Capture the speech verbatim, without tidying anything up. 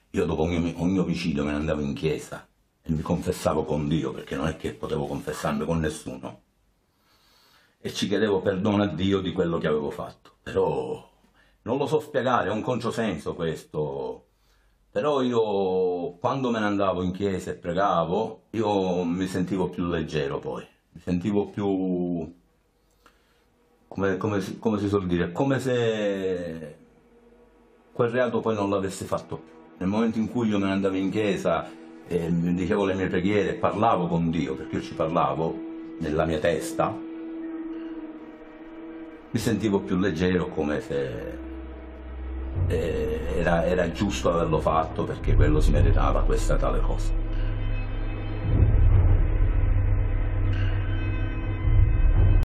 io dopo ogni, ogni omicidio me ne andavo in chiesa e mi confessavo con Dio, perché non è che potevo confessarmi con nessuno, e ci chiedevo perdono a Dio di quello che avevo fatto. Però non lo so spiegare, è un controsenso questo, però io quando me ne andavo in chiesa e pregavo, io mi sentivo più leggero poi, mi sentivo più, come, come si, come si suol dire, come se quel reato poi non l'avessi fatto più. Nel momento in cui io me ne andavo in chiesa e mi dicevo le mie preghiere e parlavo con Dio, perché io ci parlavo nella mia testa, mi sentivo più leggero, come se eh, era, era giusto averlo fatto, perché quello si meritava questa tale cosa.